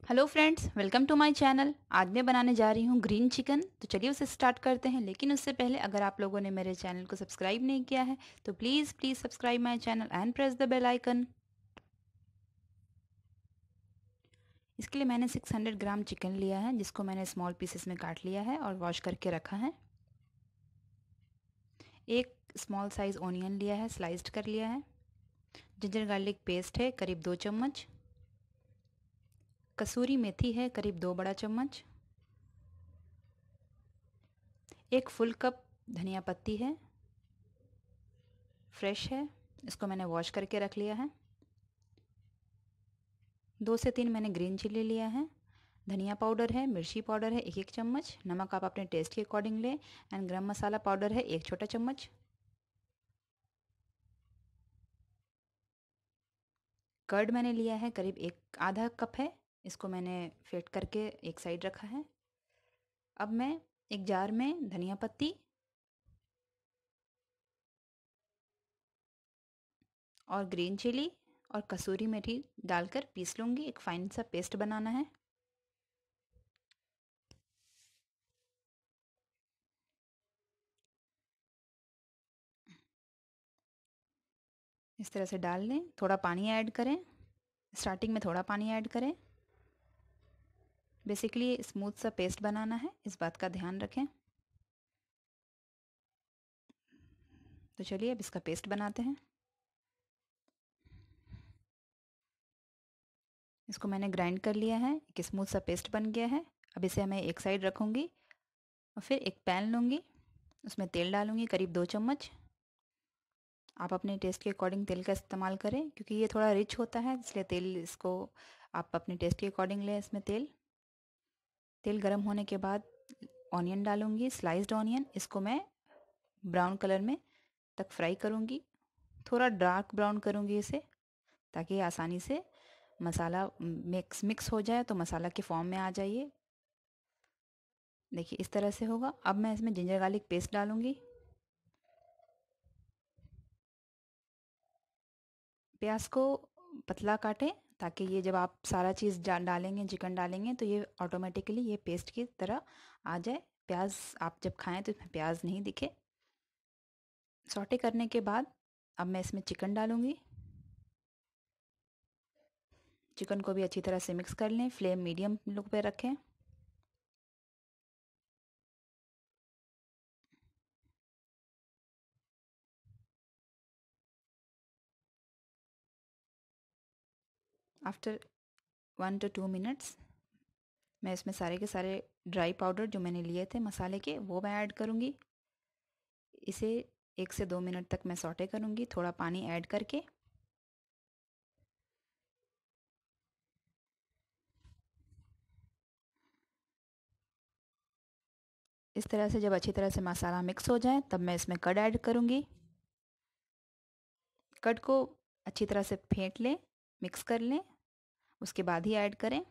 Hello friends, welcome to my channel. आज मैं बनाने जा रही हूँ ग्रीन चिकन। तो चलिए उसे स्टार्ट करते हैं। लेकिन उससे पहले अगर आप लोगों ने मेरे चैनल को सब्सक्राइब नहीं किया है तो please please subscribe my channel and press the bell icon. इसके लिए मैंने 600 ग्राम चिकन लिया है, जिसको मैंने स्मॉल पीसेस में काट लिया है और वॉश करके रखा है। एक स्मॉल साइज़ ऑनियन लिया है, स्लाइस्ड कर लिया है। जिंजर गार्लिक पेस्ट है करीब 2 चम्मच। कसूरी मेथी है करीब 2 बड़ा चम्मच। एक फुल कप धनिया पत्ती है, फ्रेश है। इसको मैंने वॉश करके रख लिया है। 2 से 3 मैंने ग्रीन चिली लिया है। धनिया पाउडर है, मिर्ची पाउडर है 1-1 चम्मच। नमक आप अपने टेस्ट के अकॉर्डिंग लें। एंड गरम मसाला पाउडर है 1 छोटा चम्मच। कर्ड मैंने लिया है करीब एक आधा कप है। इसको मैंने फेट करके एक साइड रखा है। अब मैं एक जार में धनिया पत्ती और ग्रीन चिली और कसूरी मेथी डालकर पीस लूँगी। एक फाइन सा पेस्ट बनाना है। इस तरह से डाल लें। थोड़ा पानी ऐड करें। स्टार्टिंग में थोड़ा पानी ऐड करें। बेसिकली स्मूथ सा पेस्ट बनाना है, इस बात का ध्यान रखें। तो चलिए अब इसका पेस्ट बनाते हैं। इसको मैंने ग्राइंड कर लिया है, एक स्मूथ सा पेस्ट बन गया है। अब इसे मैं एक साइड रखूँगी और फिर एक पैन लूँगी। उसमें तेल डालूँगी करीब 2 चम्मच। आप अपने टेस्ट के अकॉर्डिंग तेल का इस्तेमाल करें, क्योंकि ये थोड़ा रिच होता है, इसलिए तेल इसको आप अपने टेस्ट के अकॉर्डिंग लें। इसमें तेल तेल गर्म होने के बाद ऑनियन डालूँगी, स्लाइस्ड ऑनियन। इसको मैं ब्राउन कलर में तक फ्राई करूँगी। थोड़ा डार्क ब्राउन करूँगी इसे, ताकि आसानी से मसाला मिक्स मिक्स हो जाए, तो मसाला के फॉर्म में आ जाइए। देखिए इस तरह से होगा। अब मैं इसमें जिंजर गार्लिक पेस्ट डालूँगी। प्याज को पतला काटें, ताकि ये जब आप सारा चीज़ डालेंगे, चिकन डालेंगे, तो ये ऑटोमेटिकली ये पेस्ट की तरह आ जाए। प्याज आप जब खाएं तो इसमें प्याज नहीं दिखे। सौटे करने के बाद अब मैं इसमें चिकन डालूँगी। चिकन को भी अच्छी तरह से मिक्स कर लें। फ्लेम मीडियम लो पे रखें। आफ्टर 1 to 2 मिनट्स मैं इसमें सारे के सारे ड्राई पाउडर जो मैंने लिए थे मसाले के, वो मैं ऐड करूँगी। इसे 1 से 2 मिनट तक मैं सौटे करूँगी, थोड़ा पानी ऐड करके। इस तरह से जब अच्छी तरह से मसाला मिक्स हो जाए, तब मैं इसमें कर्ड ऐड करूँगी। कर्ड को अच्छी तरह से फेंट लें, मिक्स कर लें, उसके बाद ही ऐड करें।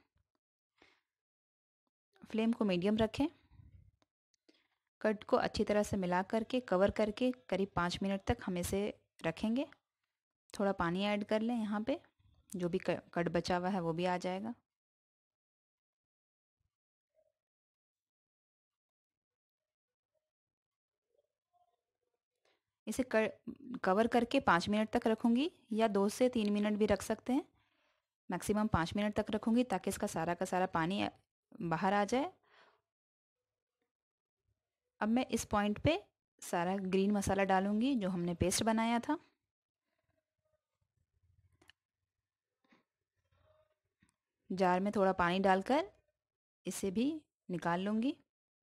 फ्लेम को मीडियम रखें। कर्ड को अच्छी तरह से मिला करके कवर करके करीब 5 मिनट तक हम इसे रखेंगे। थोड़ा पानी ऐड कर लें यहाँ पे, जो भी कर्ड बचा हुआ है वो भी आ जाएगा। इसे कवर करके 5 मिनट तक रखूँगी, या 2 से 3 मिनट भी रख सकते हैं। मैक्सिमम 5 मिनट तक रखूँगी, ताकि इसका सारा का सारा पानी बाहर आ जाए। अब मैं इस पॉइंट पे सारा ग्रीन मसाला डालूँगी जो हमने पेस्ट बनाया था। जार में थोड़ा पानी डालकर इसे भी निकाल लूँगी।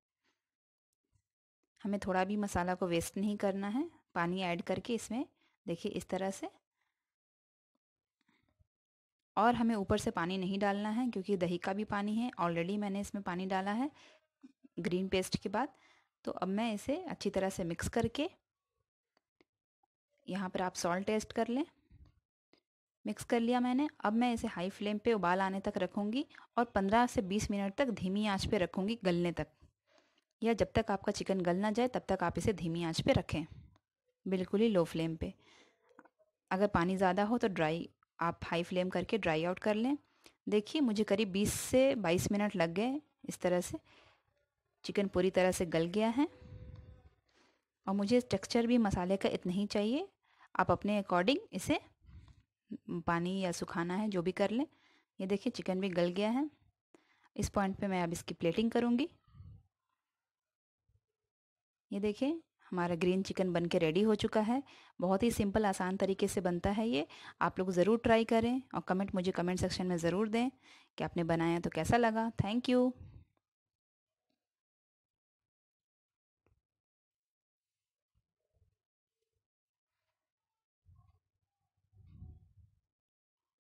हमें थोड़ा भी मसाला को वेस्ट नहीं करना है। पानी ऐड करके इसमें देखिए इस तरह से। और हमें ऊपर से पानी नहीं डालना है, क्योंकि दही का भी पानी है। ऑलरेडी मैंने इसमें पानी डाला है ग्रीन पेस्ट के बाद। तो अब मैं इसे अच्छी तरह से मिक्स करके, यहाँ पर आप सॉल्ट टेस्ट कर लें। मिक्स कर लिया मैंने। अब मैं इसे हाई फ्लेम पे उबाल आने तक रखूँगी और 15 से 20 मिनट तक धीमी आंच पे रखूँगी, गलने तक। या जब तक आपका चिकन गल ना जाए तब तक आप इसे धीमी आंच पे रखें, बिल्कुल ही लो फ्लेम पे। अगर पानी ज़्यादा हो तो ड्राई आप हाई फ्लेम करके ड्राई आउट कर लें। देखिए मुझे करीब 20 से 22 मिनट लग गए। इस तरह से चिकन पूरी तरह से गल गया है और मुझे टेक्सचर भी मसाले का इतना ही चाहिए। आप अपने अकॉर्डिंग इसे पानी या सुखाना है जो भी कर लें। ये देखिए चिकन भी गल गया है। इस पॉइंट पे मैं अब इसकी प्लेटिंग करूँगी। ये देखिए हमारा ग्रीन चिकन बन के रेडी हो चुका है। बहुत ही सिंपल आसान तरीके से बनता है ये। आप लोग ज़रूर ट्राई करें और मुझे कमेंट सेक्शन में ज़रूर दें कि आपने बनाया तो कैसा लगा। Thank you.